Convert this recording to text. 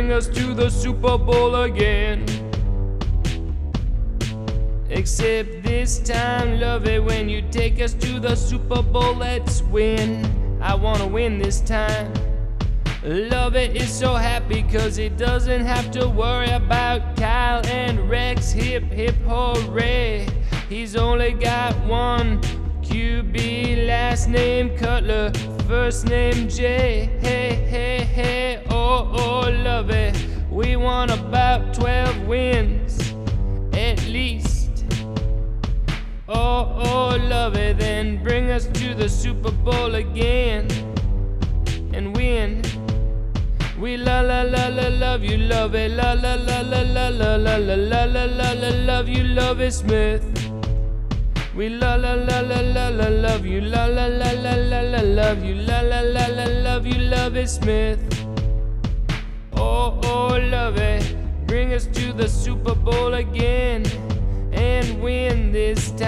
bring us to the Super Bowl again. Except this time, Lovie, when you take us to the Super Bowl, let's win. I wanna win this time. Lovie is so happy cause he doesn't have to worry about Kyle and Rex. Hip hip hooray. He's only got one QB, last name Cutler, first name J. Hey, hey, hey, oh, oh, Lovie, we want about 12 wins, at least. Oh, oh, Lovie, then bring us to the Super Bowl again, and win. We la la la la love you, Lovie, la la la la la la la la la la la la love you, Lovie Smith. We la la la la la la love you, la la la la la la love you, la la la la love you, Lovie Smith. Oh, oh, Lovie, bring us to the Super Bowl again, and win this time.